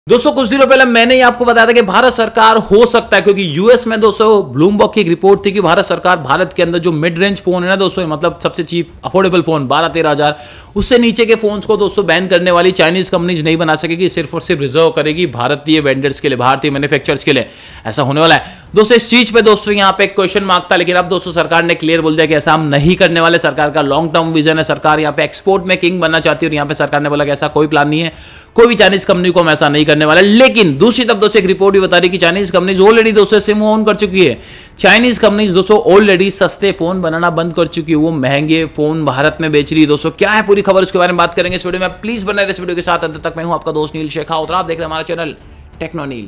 दोस्तों कुछ दिनों पहले मैंने ही आपको बताया था कि भारत सरकार हो सकता है, क्योंकि यूएस में दोस्तों ब्लूमबर्ग की एक रिपोर्ट थी कि भारत सरकार भारत के अंदर जो मिड रेंज फोन है ना दोस्तों, मतलब सबसे चीप अफोर्डेबल फोन 12-13 हजार, उससे नीचे के फोन्स को दोस्तों बैन करने वाली चाइनीज कंपनीज नहीं बना सकेगी, सिर्फ और सिर्फ रिजर्व करेगी भारतीय वेंडर्स के लिए, भारतीय मैन्युफैक्चरर्स के लिए। ऐसा होने वाला है दोस्तों। इस चीज पे दोस्तों यहाँ पे एक क्वेश्चन मार्क था, लेकिन अब दोस्तों सरकार ने क्लियर बोल दिया कि ऐसा हम नहीं करने वाले। सरकार का लॉन्ग टर्म विजन है, सरकार यहाँ पे एक्सपोर्ट में किंग बनना चाहती है और यहाँ पे सरकार ने बोला कि ऐसा कोई प्लान नहीं है, कोई भी चाइनीज कंपनी को हम ऐसा नहीं करने वाला। लेकिन दूसरी तरफ दोस्तों एक रिपोर्ट भी बता रही कि चाइनीज कंपनीज ऑलरेडी दोस्तों सिम ऑन कर चुकी है। चाइनीज कंपनीज दोस्तों ऑलरेडी सस्ते फोन बनाना बंद कर चुकी है, वो महंगे फोन भारत में बेच रही है। दोस्तों क्या है पूरी खबर, उसके बारे में बात करेंगे इस वीडियो में। प्लीज बने रहिए इस वीडियो के साथ अंत तक। मैं हूं आपका दोस्त नील शेखावत और आप देख रहे हैं हमारा चैनल टेक्नो नील।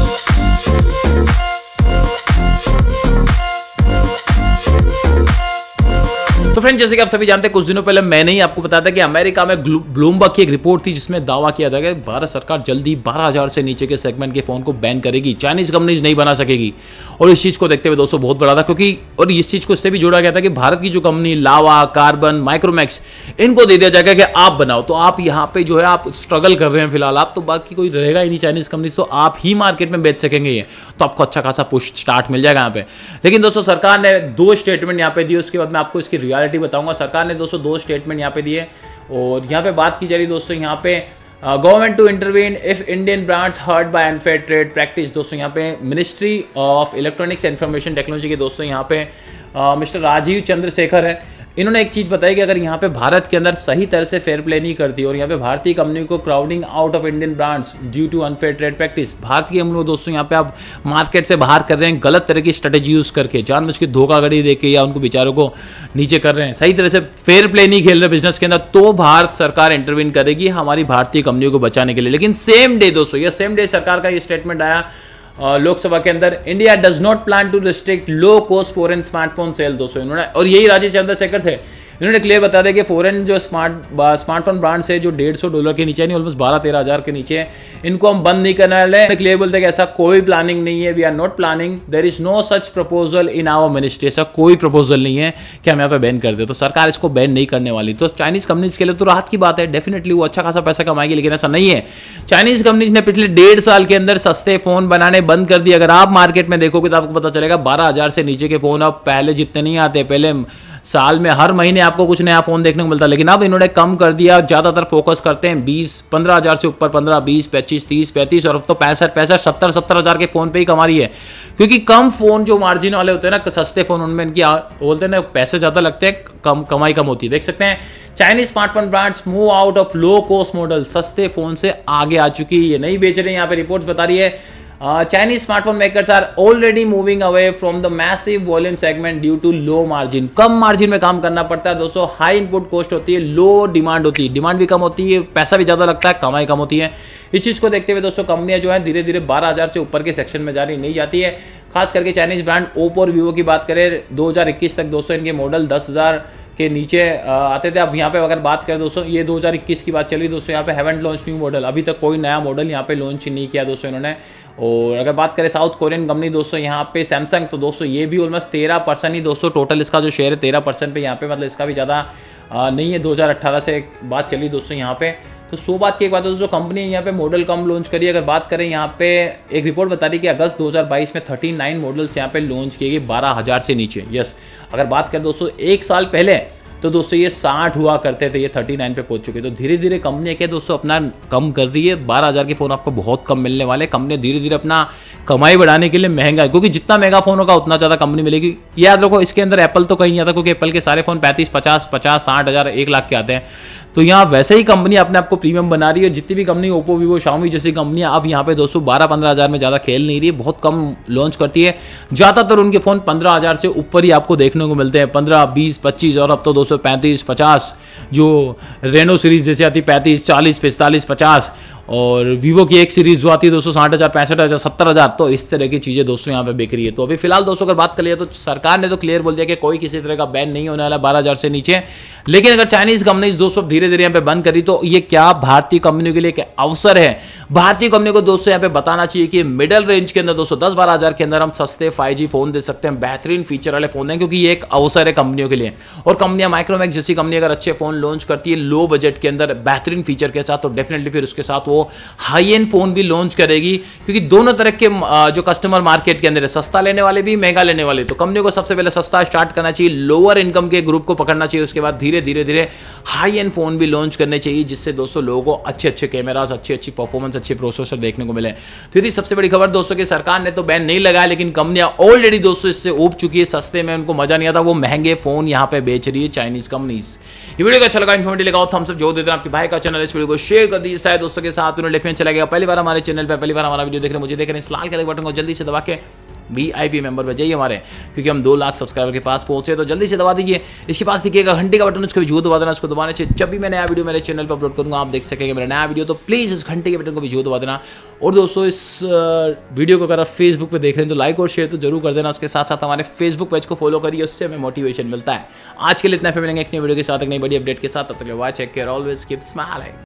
तो फ्रेंड्स, जैसे कि आप सभी जानते हैं, कुछ दिनों पहले मैंने ही आपको बताया था कि अमेरिका में ब्लूमबर्ग की एक रिपोर्ट थी जिसमें दावा किया था कि भारत सरकार जल्दी 12,000 से नीचे के सेगमेंट के फोन को बैन करेगी, चाइनीज कंपनीज नहीं बना सकेगी। और इस चीज को देखते हुए दोस्तों बहुत बड़ा था, क्योंकि और इस चीज को इससे भी जोड़ा गया था कि भारत की जो कंपनी लावा, कार्बन, माइक्रोमैक्स, इनको दे दिया जाएगा कि आप बनाओ। तो आप यहाँ पे जो है आप स्ट्रगल कर रहे हैं फिलहाल, आप तो बाकी कोई रहेगा ही नहीं चाइनीज कंपनी, तो आप ही मार्केट में बेच सकेंगे ये, तो आपको अच्छा खासा पुश स्टार्ट मिल जाएगा यहाँ पे। लेकिन दोस्तों सरकार ने 2 स्टेटमेंट यहाँ पे दिए, उसके बाद मैं आपको इसकी रियलिटी बताऊंगा। सरकार ने दोस्तों 2 स्टेटमेंट यहाँ पे दिए और यहाँ पे बात की जा रही दोस्तों यहाँ पे government to intervene if Indian brands hurt by unfair trade practice. दोस्तों यहाँ पे ministry of electronics and information technology के दोस्तों यहाँ पे मिस्टर राजीव चंद्रशेखर है। इन्होंने एक चीज बताई कि अगर यहाँ पे भारत के अंदर सही तरह से फेयर प्ले नहीं करती और यहाँ पे भारतीय कंपनी को crowding out of Indian brands due to unfair trade practice, भारतीय हम लोग दोस्तों यहाँ पे आप मार्केट से बाहर कर रहे हैं गलत तरह की स्ट्रेटेजी यूज करके, जानबूझ के धोखाधड़ी देके या उनको बेचारों को नीचे कर रहे हैं, सही तरह से फेयर प्ले नहीं खेल रहे बिजनेस के अंदर, तो भारत सरकार इंटरवीन करेगी हमारी भारतीय कंपनियों को बचाने के लिए। लेकिन सेम डे दोस्तों, ये सेम डे सरकार का ये स्टेटमेंट आया लोकसभा के अंदर, India does not plan to restrict low cost foreign smartphone sale. दोस्तों इन्होंने, और यही राजीव चंद्रशेखर थे, इन्होंने क्लियर बता दिया कि फॉरेन जो स्मार्टफोन ब्रांड्स है जो $150 के नीचे नहीं, ऑलमोस्ट 12-13 हजार के नीचे, इनको हम बंद नहीं करने वाले। क्लियर बोलते हैं कि ऐसा कोई प्लानिंग नहीं है, we are not planning, there is no such proposal in our ministry. ऐसा कोई प्रपोजल नहीं है कि हम यहाँ पे बैन कर दे, तो सरकार इसको बैन नहीं करने वाली। तो चाइनीज कंपनीज के लिए तो राहत की बात है, डेफिनेटली वो अच्छा खासा पैसा कमाएगी, लेकिन ऐसा नहीं है। चाइनीज कंपनीज ने पिछले 1.5 साल के अंदर सस्ते फोन बनाने बंद कर दिए। अगर आप मार्केट में देखोगे तो आपको पता चलेगा 12,000 से नीचे के फोन अब पहले जितने नहीं आते। पहले साल में हर महीने आपको कुछ नया फोन देखने को मिलता, लेकिन अब इन्होंने कम कर दिया, ज्यादातर फोकस करते हैं 20-15 हजार से ऊपर, 15, 20, 25, 30, 35 और अब तो 65, 70 हजार के फोन पे ही कमा रही है। क्योंकि कम फोन जो मार्जिन वाले होते हैं ना, सस्ते फोन, उनमें इनकी बोलते हैं ना पैसे ज्यादा लगते हैं, कमाई कम होती है। देख सकते हैं Chinese smartphone brands move out of low cost model, सस्ते फोन से आगे आ चुकी है, ये नहीं बेच रहे हैं। यहाँ पे रिपोर्ट्स बता रही है Chinese smartphone makers are already moving away from the massive volume segment due to low margin। कम मार्जिन में काम करना पड़ता है दोस्तों, हाई इनपुट कॉस्ट होती है, लो डिमांड होती है, डिमांड भी कम होती है, पैसा भी ज्यादा लगता है, कमाई कम होती है। इस चीज को देखते हुए दोस्तों कंपनियां जो है धीरे धीरे 12,000 से ऊपर के सेक्शन में जारी नहीं जाती है। खास करके चाइनीज ब्रांड ओप्पो और वीवो की बात करें, 2021 तक दोस्तों इनके मॉडल 10,000 के नीचे आते थे। अब यहाँ पे अगर बात करें दोस्तों, ये 2021 की बात चली दोस्तों, यहाँ पे हैवंट लॉन्च न्यू मॉडल, अभी तक कोई नया मॉडल यहाँ पे लॉन्च नहीं किया दोस्तों इन्होंने। और अगर बात करें साउथ कोरियन कंपनी दोस्तों यहाँ पे सैमसंग, तो दोस्तों ये भी ऑलमोस्ट 13% ही दोस्तों टोटल इसका जो शेयर है 13% पे यहाँ पे, मतलब इसका भी ज़्यादा नहीं है। 2018 से बात चली दोस्तों यहाँ पे, तो 100 बात की एक बात है दोस्तों, कंपनी यहाँ पे मॉडल कम लॉन्च करी। अगर बात करें यहाँ पे एक रिपोर्ट बता रही कि अगस्त 2022 में 39 मॉडल्स यहाँ पे लॉन्च किए गए 12,000 से नीचे। यस, अगर बात करें दोस्तों 1 साल पहले तो दोस्तों ये 60 हुआ करते थे, ये 39 पे पहुंच चुके। तो धीरे धीरे कंपनी क्या दोस्तों अपना कम कर रही है, 12,000 के फोन आपको बहुत कम मिलने वाले। कंपनी धीरे धीरे अपना कमाई बढ़ाने के लिए महंगा है, क्योंकि जितना महंगा फोन होगा उतना ज़्यादा कंपनी मिलेगी। याद रखो इसके अंदर एप्पल तो कहीं नहीं आता, क्योंकि एप्पल के सारे फोन 35, 50, 60 हजार, 1 लाख के आते हैं। तो यहाँ वैसे ही कंपनी अपने आप को प्रीमियम बना रही है। जितनी भी कंपनी ओप्पो, वीवो, शाओमी जैसी कंपनियां अब यहाँ पे दोस्तों 12-15 हजार में ज़्यादा खेल नहीं रही है, बहुत कम लॉन्च करती है। ज़्यादातर उनके फ़ोन 15,000 से ऊपर ही आपको देखने को मिलते हैं, 15, 20, 25 और अब तो दोस्तों 35, 50, जो रेनो सीरीज जैसे आती 35, 40, 45, 50 और वीवो की एक सीरीज जो आती है दोस्तों 60,000, 65,000, 70,000। तो इस तरह की चीज़ें दोस्तों यहाँ पे बिक रही है। तो अभी फिलहाल दोस्तों अगर बात कर लिया तो सरकार ने तो क्लियर बोल दिया कि कोई किसी तरह का बैन नहीं होने वाला 12,000 से नीचे। लेकिन अगर चाइनीज कंपनीज दोस्तों धीरे धीरे यहाँ पे बंद करी तो ये क्या भारतीय कंपनियों के लिए एक अवसर है भारतीय कंपनी को दोस्तों यहाँ पे बताना चाहिए कि मिडिल रेंज के अंदर दोस्तों 10-12 हज़ार के अंदर हम सस्ते 5G फोन दे सकते हैं, बेहतरीन फीचर वाले फोन हैं, क्योंकि ये एक अवसर है कंपनियों के लिए। और कंपनियां माइक्रोमैक्स जैसी कंपनी अगर अच्छे फोन लॉन्च करती है लो बजट के अंदर बेहतरीन फीचर के साथ, तो डेफिनेटली फिर उसके साथ वो हाई एंड फोन भी लॉन्च करेगी, क्योंकि दोनों तरह के जो कस्टमर मार्केट के अंदर है, सस्ता लेने वाले भी महंगा लेने वाले। तो कंपनियों को सबसे पहले सस्ता स्टार्ट करना चाहिए, लोअर इनकम के ग्रुप को पकड़ना चाहिए, उसके बाद धीरे धीरे धीरे हाई एंड फोन भी लॉन्च करने चाहिए, जिससे दोस्तों लोगों को अच्छे अच्छे कैमरास, अच्छी अच्छी परफॉर्मेंस, अच्छे प्रोसेसर देखने को मिले। फिर सबसे बड़ी खबर दोस्तों की सरकार ने तो बैन नहीं लगाया, लेकिन कंपनियां ऑलरेडी दोस्तों इससे ऊब चुकी है। सस्ते में उनको मजा नहीं आता, वो महंगे फोन यहां पे बेच रही है चाइनीज कंपनीज। ये वीडियो का अच्छा लगा, इन्फॉर्मेटिव लगा, थम्स अप जो देते हैं आपके भाई का चैनल, इस वीडियो को शेयर कर दीजिए, शायद दोस्तों के साथ उन्हें डेफिनेट चला गया। पहली बार हमारे चैनल पर पहली बार हमारा वीडियो देख रहे हैं, मुझे देख रहे हैं, इस लाल कलर के बटन को जल्दी से दबा के VIP मेंबर बन जाइए हमारे, क्योंकि हम 2 लाख सब्सक्राइबर के पास पहुंचे, तो जल्दी से दबा दीजिए। इसके पास दिखिएगा घंटे का बटन, उसको भी जरूर दबा देना, उसको दबाने से जब भी मैं नया वीडियो मेरे चैनल पर अपलोड करूंगा आप देख सकेंगे मेरा नया वीडियो, तो प्लीज़ इस घंटे के बटन को भी जरूर दबा देना। और दोस्तों इस वीडियो को अगर आप फेसबुक पे देख रहे हैं तो लाइक और शेयर तो जरूर कर देना, उसके साथ साथ हमारे फेसबुक पेज को फॉलो करिए, उससे हमें मोटिवेशन मिलता है। आज के लिए इतना, फिर मिलेंगे एक नई वीडियो के साथ, एक नई बड़ी अपडेट के साथ, तब तक watch take care, always keep smiling.